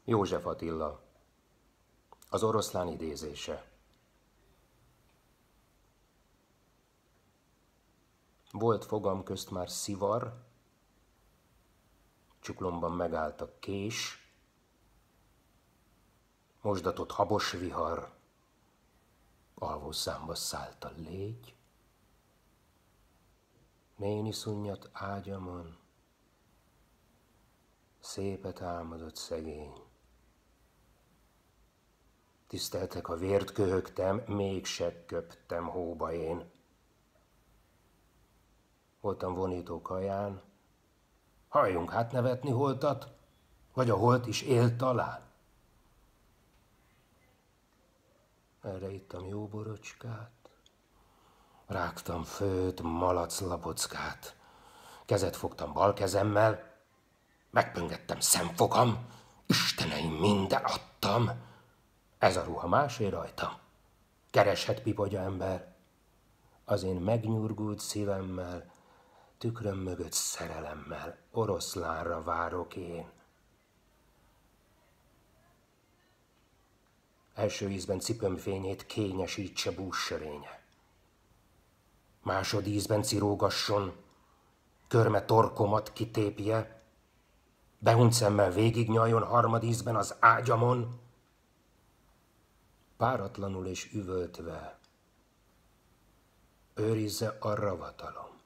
József Attila, az oroszlán idézése. Volt fogam közt már szivar, csuklomban megállt a kés, mosdatott habos vihar, alvószámba szállt a légy. Néni szunnyat ágyamon, szépet álmodott szegény. Tiszteltek, a vért köhögtem, mégse köptem hóba én. Voltam vonító kaján, halljunk hát nevetni holtat, vagy a holt is él talán. Erre ittam jó borocskát, rágtam főt, malaclabockát, kezet fogtam bal kezemmel, megpöngettem szemfogam, isteneim, minden adtam. Ez a ruha másé rajtam, kereshet pipogya ember. Az én megnyurgult szívemmel, tükröm mögött szerelemmel, oroszlánra várok én. Első ízben cipőm fényét kényesítse bússörénye. Másodízben cirógasson, körme torkomat kitépje, behunyt szemmel végignyaljon harmadízben az ágyamon, páratlanul és üvöltve őrizze a ravatalom.